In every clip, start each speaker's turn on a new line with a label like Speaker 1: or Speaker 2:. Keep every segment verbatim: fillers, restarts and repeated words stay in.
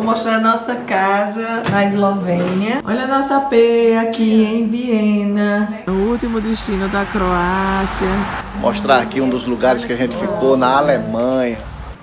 Speaker 1: mostrar a nossa casa na Eslovênia. Olha a nossa P aqui em Viena, o último destino da Croácia.
Speaker 2: Mostrar aqui um dos lugares que a gente ficou na Alemanha.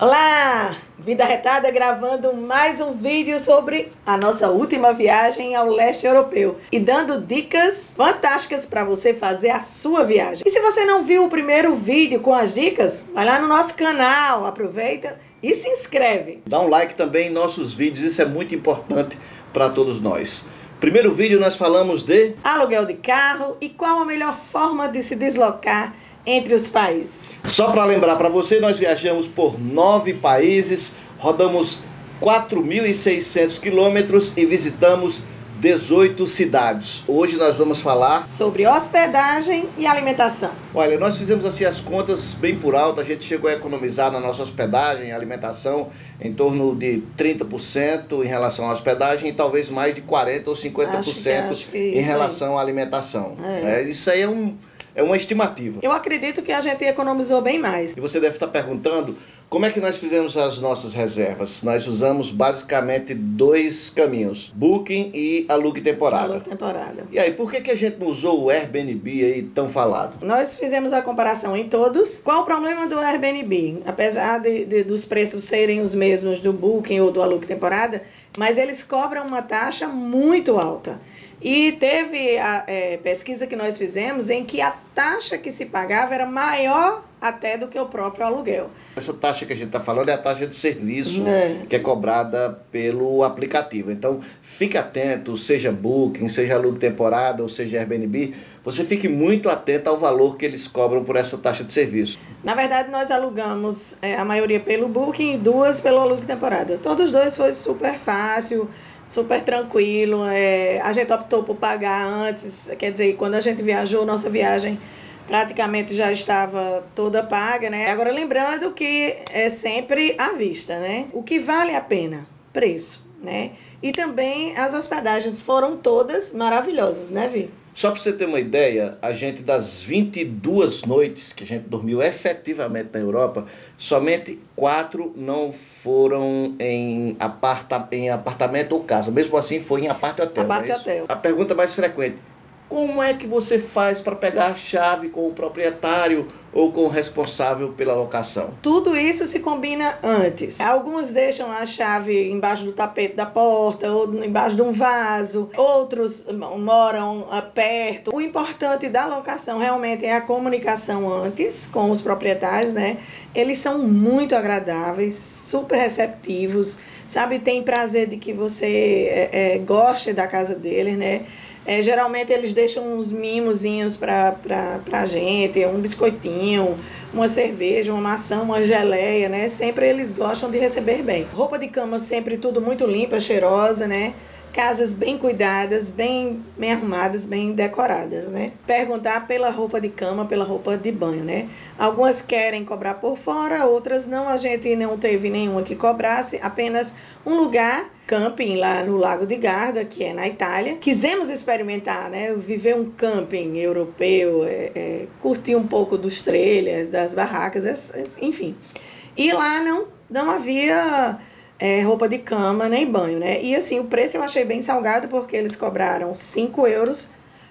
Speaker 1: Olá! Vida Retada gravando mais um vídeo sobre a nossa última viagem ao leste europeu e dando dicas fantásticas para você fazer a sua viagem. E se você não viu o primeiro vídeo com as dicas, vai lá no nosso canal, aproveita e se inscreve.
Speaker 2: Dá um like também em nossos vídeos, isso é muito importante para todos nós. Primeiro vídeo nós falamos de
Speaker 1: aluguel de carro e qual a melhor forma de se deslocar entre os países.
Speaker 2: Só para lembrar para você, nós viajamos por nove países, rodamos quatro mil e seiscentos quilômetros e visitamos dezoito cidades. Hoje nós vamos falar
Speaker 1: sobre hospedagem e alimentação.
Speaker 2: Olha, nós fizemos assim as contas bem por alto, a gente chegou a economizar na nossa hospedagem e alimentação em torno de trinta por cento em relação à hospedagem e talvez mais de quarenta ou cinquenta por cento
Speaker 1: acho que, acho que
Speaker 2: em relação
Speaker 1: aí.
Speaker 2: à alimentação.
Speaker 1: É.
Speaker 2: É, isso aí é um... É uma estimativa.
Speaker 1: Eu acredito que a gente economizou bem mais.
Speaker 2: E você deve estar perguntando como é que nós fizemos as nossas reservas. Nós usamos basicamente dois caminhos: Booking e Alugue Temporada.
Speaker 1: Alugue Temporada.
Speaker 2: E aí, por que, que a gente não usou o Airbnb aí tão falado?
Speaker 1: Nós fizemos a comparação em todos. Qual o problema do Airbnb? Apesar de, de, dos preços serem os mesmos do Booking ou do Alugue Temporada, mas eles cobram uma taxa muito alta. E teve a é, pesquisa que nós fizemos em que a taxa que se pagava era maior até do que o próprio aluguel.
Speaker 2: Essa taxa que a gente está falando é a taxa de serviço
Speaker 1: é.
Speaker 2: que é cobrada pelo aplicativo. Então, fique atento, seja Booking, seja Alugue Temporada ou seja Airbnb, você fique muito atento ao valor que eles cobram por essa taxa de serviço.
Speaker 1: Na verdade, nós alugamos é, a maioria pelo Booking e duas pelo Alugue Temporada. Todos os dois foi super fácil, super tranquilo, é, a gente optou por pagar antes, quer dizer, quando a gente viajou, nossa viagem praticamente já estava toda paga, né? Agora, lembrando que é sempre à vista, né? O que vale a pena? Preço, né? E também as hospedagens foram todas maravilhosas, né, Vi?
Speaker 2: Só para você ter uma ideia, a gente das vinte e duas noites que a gente dormiu efetivamente na Europa, somente quatro não foram em, aparta, em apartamento ou casa. Mesmo assim foi em apart-hotel.
Speaker 1: Apart-hotel.
Speaker 2: A pergunta mais frequente: como é que você faz para pegar a chave com o proprietário ou com o responsável pela locação?
Speaker 1: Tudo isso se combina antes. Alguns deixam a chave embaixo do tapete da porta ou embaixo de um vaso. Outros moram perto. O importante da locação realmente é a comunicação antes com os proprietários, né? Eles são muito agradáveis, super receptivos, sabe? Tem prazer de que você é, é, goste da casa deles, né? É, geralmente eles deixam uns mimozinhos pra, pra, pra gente, um biscoitinho, uma cerveja, uma maçã, uma geleia, né? Sempre eles gostam de receber bem. Roupa de cama sempre tudo muito limpa, cheirosa, né? Casas bem cuidadas, bem, bem arrumadas, bem decoradas, né? Perguntar pela roupa de cama, pela roupa de banho, né? Algumas querem cobrar por fora, outras não. A gente não teve nenhuma que cobrasse, apenas um lugar, camping lá no Lago de Garda, que é na Itália. Quisemos experimentar, né? Viver um camping europeu, é, é, curtir um pouco dos trailers, das barracas, é, é, enfim. E lá não, não havia... É, roupa de cama nem banho, né? E assim, o preço eu achei bem salgado porque eles cobraram cinco euros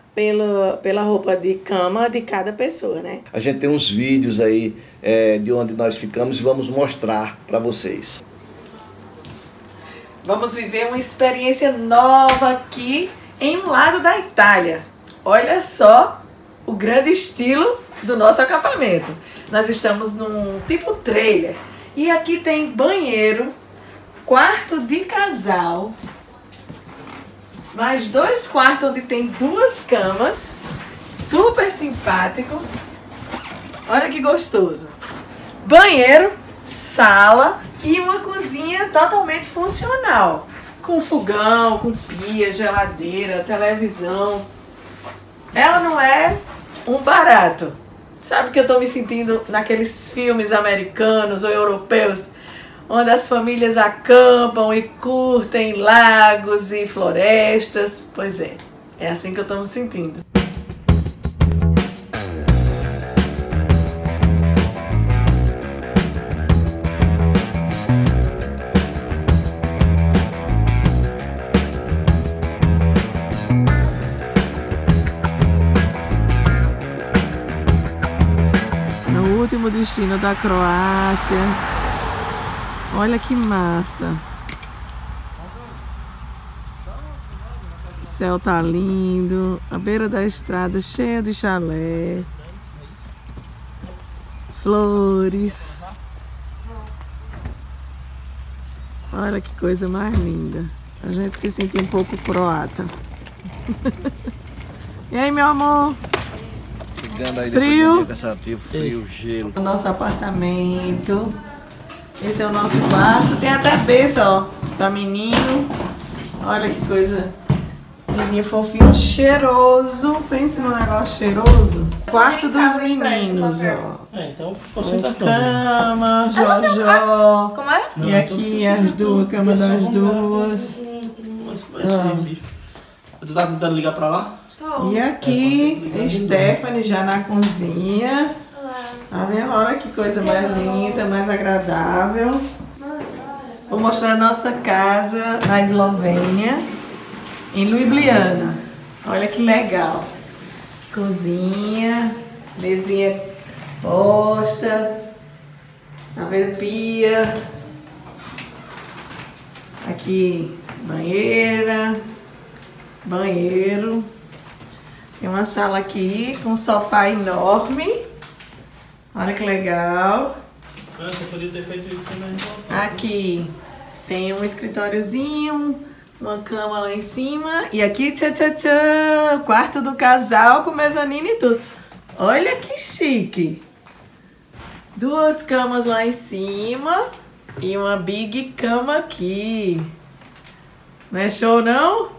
Speaker 1: pela, pela roupa de cama de cada pessoa, né?
Speaker 2: A gente tem uns vídeos aí é, de onde nós ficamos e vamos mostrar para vocês.
Speaker 1: Vamos viver uma experiência nova aqui em um lago da Itália. Olha só o grande estilo do nosso acampamento. Nós estamos num tipo trailer e aqui tem banheiro, quarto de casal, mais dois quartos onde tem duas camas, super simpático. Olha que gostoso. Banheiro, sala e uma cozinha totalmente funcional, com fogão, com pia, geladeira, televisão. Ela não é um barato. Sabe que eu tô me sentindo naqueles filmes americanos ou europeus, onde as famílias acampam e curtem lagos e florestas. Pois é, é assim que eu estou me sentindo. último destino da Croácia. Olha que massa. O céu tá lindo. A beira da estrada cheia de chalé. Flores. Olha que coisa mais linda. A gente se sente um pouco croata. E aí, meu amor?
Speaker 2: Chegando aí
Speaker 1: Frio?
Speaker 2: Depois cansativo, frio, gelo.
Speaker 1: O nosso apartamento. Esse é o nosso quarto. Tem até berço, ó, pra menino. Olha que coisa. Menino fofinho, cheiroso. Pense num negócio cheiroso. Quarto dos meninos, ó.
Speaker 3: É, então ficou sem cartão.
Speaker 1: Cama, Jojó.
Speaker 4: Como é?
Speaker 1: E aqui as duas, cama das duas.
Speaker 3: Tu tá tentando ligar pra lá?
Speaker 1: E aqui, Stephanie já na cozinha. Tá vendo? Olha que coisa mais linda, mais agradável. Vou mostrar a nossa casa na Eslovênia, em Ljubljana. Olha que legal. Cozinha, mesinha posta. Tá vendo? Pia. Aqui, banheira. Banheiro. Tem uma sala aqui com um sofá enorme. Olha que legal.
Speaker 3: Ah, você podia ter feito isso também.
Speaker 1: Aqui tem um escritóriozinho, uma cama lá em cima. E aqui, tchá, tchá, tchá, quarto do casal com mezanino e tudo. Olha que chique. Duas camas lá em cima e uma big cama aqui. Não é show, não?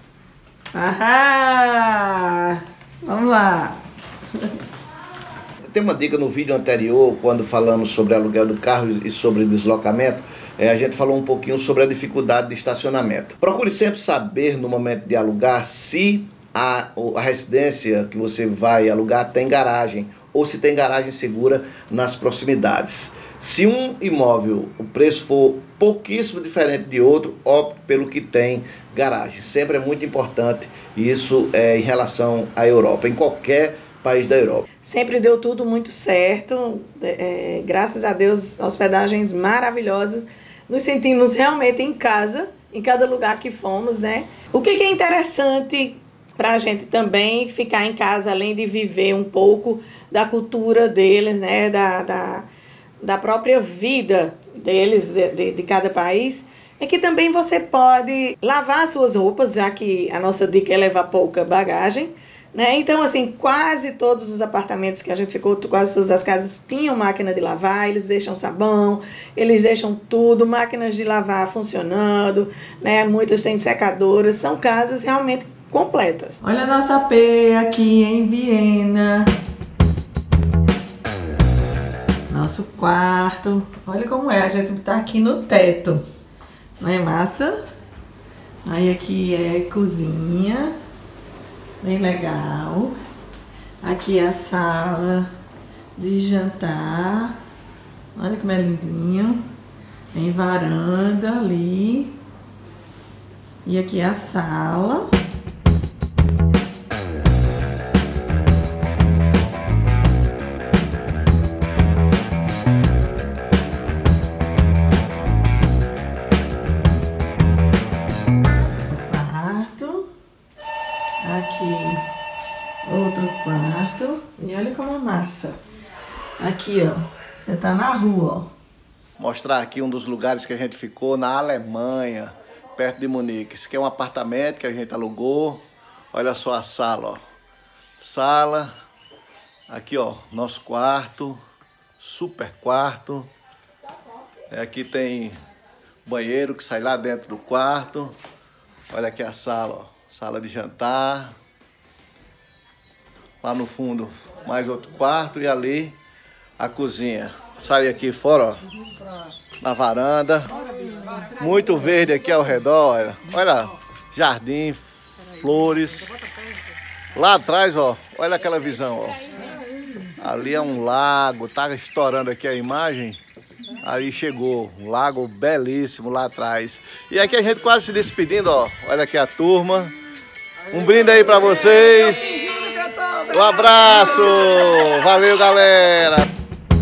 Speaker 1: Ahá! Vamos lá!
Speaker 2: Tem uma dica no vídeo anterior, quando falamos sobre aluguel do carro e sobre deslocamento, é, a gente falou um pouquinho sobre a dificuldade de estacionamento. Procure sempre saber, no momento de alugar, se a, a residência que você vai alugar tem garagem, ou se tem garagem segura nas proximidades. Se um imóvel, o preço for pouquíssimo diferente de outro, opte pelo que tem garagem. Sempre é muito importante isso é, em relação à Europa, em qualquer país da Europa.
Speaker 1: Sempre deu tudo muito certo, é, graças a Deus, hospedagens maravilhosas. Nos sentimos realmente em casa, em cada lugar que fomos, né? O que, que é interessante para a gente também ficar em casa, além de viver um pouco da cultura deles, né? Da, da, da própria vida deles, de, de, de cada país, é que também você pode lavar as suas roupas, já que a nossa dica é levar pouca bagagem, né? Então, assim, quase todos os apartamentos que a gente ficou, quase todas as casas tinham máquina de lavar, eles deixam sabão, eles deixam tudo, máquinas de lavar funcionando, né? Muitas têm secadoras, são casas realmente completas. Olha a nossa P aqui em Viena. Nosso quarto. Olha como é, a gente tá aqui no teto. Não é massa? Aí aqui é cozinha. Bem legal. Aqui é a sala de jantar. Olha como é lindinho. Tem varanda ali. E aqui é a sala. Aqui, outro quarto. E olha como é massa. Aqui, ó. Você tá na rua, ó.
Speaker 2: Mostrar aqui um dos lugares que a gente ficou na Alemanha, perto de Munique. Esse aqui é um apartamento que a gente alugou. Olha só a sala, ó. Sala. Aqui, ó, nosso quarto. Super quarto. Aqui tem banheiro que sai lá dentro do quarto. Olha aqui a sala, ó. Sala de jantar. Lá no fundo, mais outro quarto. E ali, a cozinha. Sai aqui fora, ó. Na varanda. Muito verde aqui ao redor, olha. Olha, jardim, flores. Lá atrás, ó. Olha aquela visão, ó. Ali é um lago. Tá estourando aqui a imagem. Ali chegou, um lago belíssimo lá atrás. E aqui a gente quase se despedindo, ó. Olha aqui a turma. Um brinde aí pra vocês. Um abraço. Valeu, galera.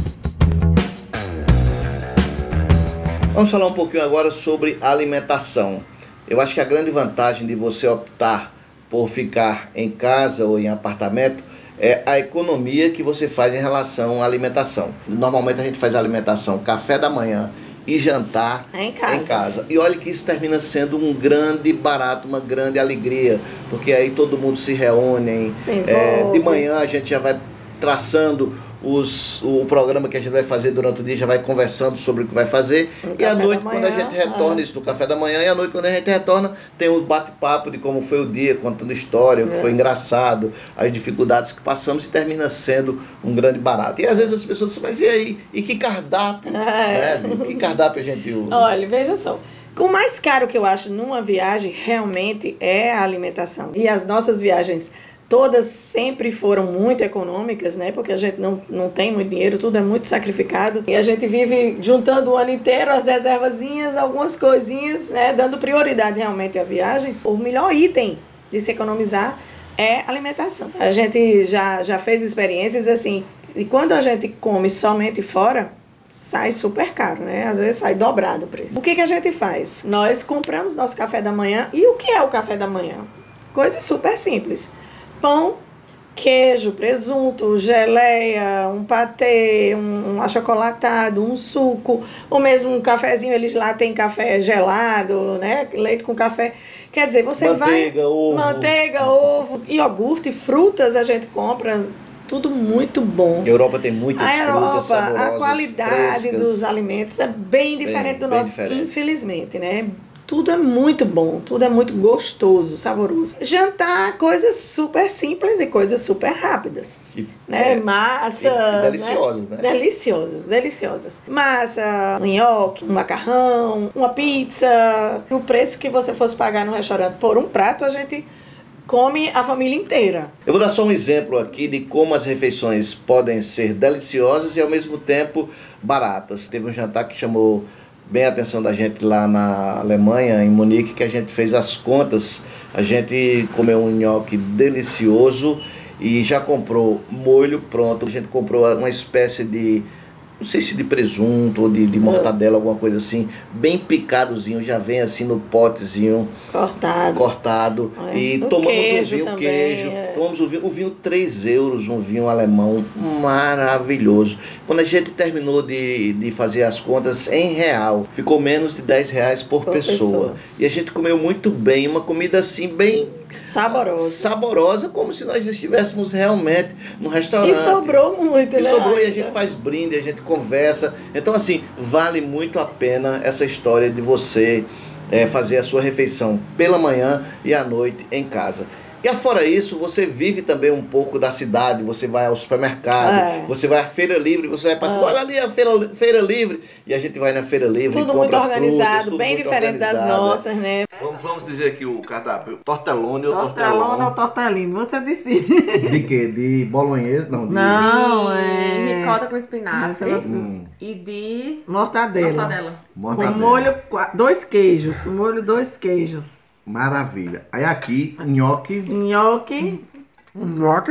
Speaker 2: Vamos falar um pouquinho agora sobre alimentação. Eu acho que a grande vantagem de você optar por ficar em casa ou em apartamento é a economia que você faz em relação à alimentação. Normalmente a gente faz alimentação, café da manhã e jantar
Speaker 1: é em casa.
Speaker 2: em casa. E olha que isso termina sendo um grande barato, uma grande alegria, porque aí todo mundo se reúne.
Speaker 1: Se
Speaker 2: é, de manhã a gente já vai traçando os, o programa que a gente vai fazer durante o dia, já vai conversando sobre o que vai fazer. No e à noite, quando a gente retorna, é. isso no café da manhã, e à noite, quando a gente retorna, tem um bate-papo de como foi o dia, contando história, o que é. foi engraçado, as dificuldades que passamos, e termina sendo um grande barato. E às vezes as pessoas dizem, mas e aí? E que cardápio? É. Né? Que cardápio a gente usa?
Speaker 1: Olha, veja só. O mais caro que eu acho numa viagem realmente é a alimentação. E as nossas viagens todas sempre foram muito econômicas, né? Porque a gente não, não tem muito dinheiro, tudo é muito sacrificado. E a gente vive juntando o ano inteiro as reservazinhas, algumas coisinhas, né? Dando prioridade realmente a viagens. O melhor item de se economizar é alimentação. A gente já, já fez experiências assim, e quando a gente come somente fora, sai super caro, né? Às vezes sai dobrado o preço. O que que a gente faz? Nós compramos nosso café da manhã. E o que é o café da manhã? Coisa super simples. Pão, queijo, presunto, geleia, um patê, um, um achocolatado, um suco, ou mesmo um cafezinho, eles lá têm café gelado, né? Leite com café. Quer dizer, você
Speaker 2: manteiga,
Speaker 1: vai...
Speaker 2: Ovo.
Speaker 1: Manteiga, ovo, iogurte, frutas a gente compra, tudo muito bom.
Speaker 2: A Europa tem muitas
Speaker 1: a Europa,
Speaker 2: frutas saborosas,
Speaker 1: a qualidade
Speaker 2: frescas.
Speaker 1: dos alimentos é bem diferente
Speaker 2: bem,
Speaker 1: do nosso,
Speaker 2: diferente.
Speaker 1: infelizmente, né? Tudo é muito bom, tudo é muito gostoso, saboroso. Jantar, coisas super simples e coisas super rápidas. E, né? É, Massas. E,
Speaker 2: e deliciosas, né?
Speaker 1: né? Deliciosas, deliciosas. Massa, um nhoque, um macarrão, uma pizza. O preço que você fosse pagar no restaurante por um prato, a gente come a família inteira.
Speaker 2: Eu vou dar só um exemplo aqui de como as refeições podem ser deliciosas e ao mesmo tempo baratas. Teve um jantar que chamou bem a atenção da gente lá na Alemanha, em Munique, que a gente fez as contas. A gente comeu um nhoque delicioso e já comprou molho pronto. A gente comprou uma espécie de, não sei se de presunto ou de, de mortadela, alguma coisa assim, bem picadozinho, já vem assim no potezinho.
Speaker 1: Cortado.
Speaker 2: Cortado.
Speaker 1: É.
Speaker 2: E
Speaker 1: o
Speaker 2: tomamos
Speaker 1: queijo
Speaker 2: o vinho,
Speaker 1: também,
Speaker 2: queijo.
Speaker 1: É.
Speaker 2: Tomamos o vinho, o vinho três euros, um vinho alemão maravilhoso. Quando a gente terminou de, de fazer as contas em real, ficou menos de dez reais por, por pessoa. pessoa. E a gente comeu muito bem, uma comida assim bem...
Speaker 1: Saborosa.
Speaker 2: Saborosa, como se nós estivéssemos realmente no restaurante.
Speaker 1: E sobrou muito,
Speaker 2: e
Speaker 1: né?
Speaker 2: E sobrou, e a gente faz brinde, a gente conversa. Então, assim, vale muito a pena essa história de você é, fazer a sua refeição pela manhã e à noite em casa. E afora isso, você vive também um pouco da cidade, você vai ao supermercado, é. você vai à feira livre, você vai passando, é. olha ali a feira, feira livre, e a gente vai na feira livre.
Speaker 1: Tudo muito organizado, frutas, tudo bem muito diferente das nossas,
Speaker 2: é.
Speaker 1: né?
Speaker 2: Vamos, vamos dizer aqui o cardápio, tortelone ou
Speaker 1: tortelone. Tortelone ou tortelino, você decide.
Speaker 2: De quê? De bolonhesa? Não, de...
Speaker 4: Não, é... ricota com espinafre hum. e de...
Speaker 1: Mortadela.
Speaker 4: Mortadela.
Speaker 2: Mortadela.
Speaker 1: Com molho, dois queijos, com molho dois queijos.
Speaker 2: Maravilha. Aí aqui, nhoque.
Speaker 1: Nhoque.
Speaker 5: Nhoque.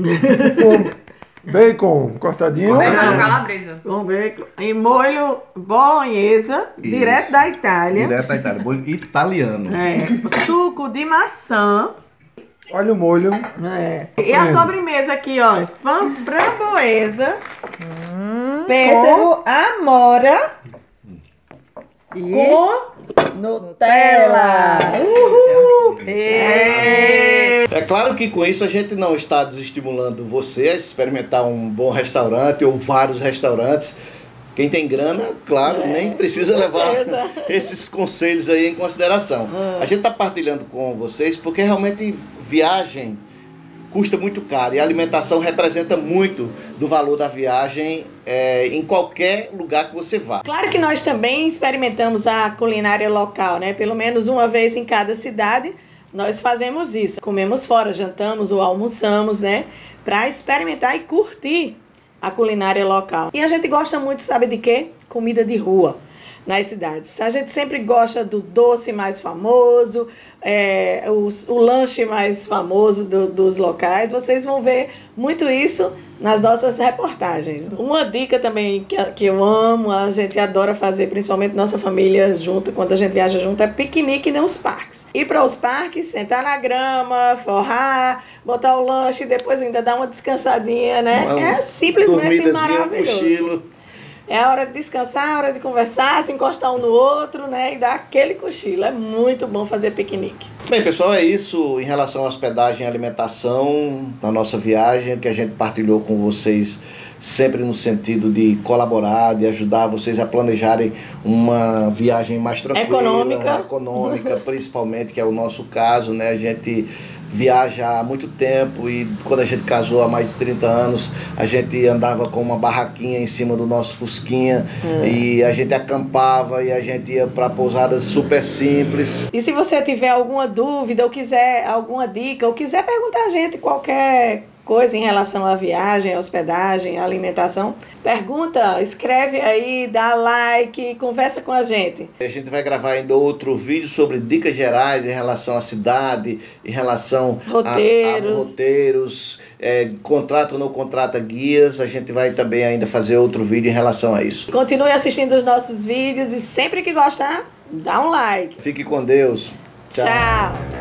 Speaker 5: Com bacon cortadinho.
Speaker 4: Bacon calabresa.
Speaker 1: Com bacon. E molho bolonhesa, Isso. direto da Itália.
Speaker 2: Direto da Itália. Molho italiano.
Speaker 1: É. Suco de maçã.
Speaker 5: Olha o molho.
Speaker 1: É. E a sobremesa aqui, ó. Framboesa. Hum, pêssego, com... amora. E... com Nutella! Uhul! É.
Speaker 2: é claro que com isso a gente não está desestimulando você a experimentar um bom restaurante ou vários restaurantes. Quem tem grana, claro, é, nem precisa levar esses conselhos aí em consideração. Ah. A gente está partilhando com vocês porque realmente viagem custa muito caro e a alimentação representa muito do valor da viagem é, em qualquer lugar que você vá.
Speaker 1: Claro que nós também experimentamos a culinária local, né? Pelo menos uma vez em cada cidade nós fazemos isso. Comemos fora, jantamos ou almoçamos, né? Para experimentar e curtir a culinária local. E a gente gosta muito, sabe de quê? Comida de rua. Nas cidades. A gente sempre gosta do doce mais famoso, é, o, o lanche mais famoso do, dos locais. Vocês vão ver muito isso nas nossas reportagens. Uma dica também que, que eu amo, a gente adora fazer, principalmente nossa família junto, quando a gente viaja junto, é piquenique nos parques. Ir para os parques, sentar na grama, forrar, botar o lanche e depois ainda dar uma descansadinha, né?
Speaker 2: Uma
Speaker 1: é simplesmente maravilhoso.
Speaker 2: Cochilo.
Speaker 1: É a hora de descansar, a hora de conversar, se encostar um no outro, né? E dar aquele cochilo. É muito bom fazer piquenique.
Speaker 2: Bem, pessoal, é isso em relação à hospedagem e alimentação na nossa viagem, que a gente partilhou com vocês sempre no sentido de colaborar, de ajudar vocês a planejarem uma viagem mais tranquila,
Speaker 1: econômica,
Speaker 2: econômica principalmente, que é o nosso caso, né? A gente viaja há muito tempo e quando a gente casou há mais de trinta anos, a gente andava com uma barraquinha em cima do nosso Fusquinha é. e a gente acampava e a gente ia para pousadas super simples.
Speaker 1: E se você tiver alguma dúvida ou quiser alguma dica ou quiser perguntar a gente qualquer coisa em relação à viagem, à hospedagem, à alimentação, pergunta, escreve aí, dá like, conversa com a gente.
Speaker 2: A gente vai gravar ainda outro vídeo sobre dicas gerais em relação à cidade, em relação
Speaker 1: roteiros,
Speaker 2: a, a roteiros, é, contrata ou não contrata guias. A gente vai também ainda fazer outro vídeo em relação a isso.
Speaker 1: Continue assistindo os nossos vídeos e sempre que gostar, dá um like.
Speaker 2: Fique com Deus.
Speaker 1: Tchau. Tchau.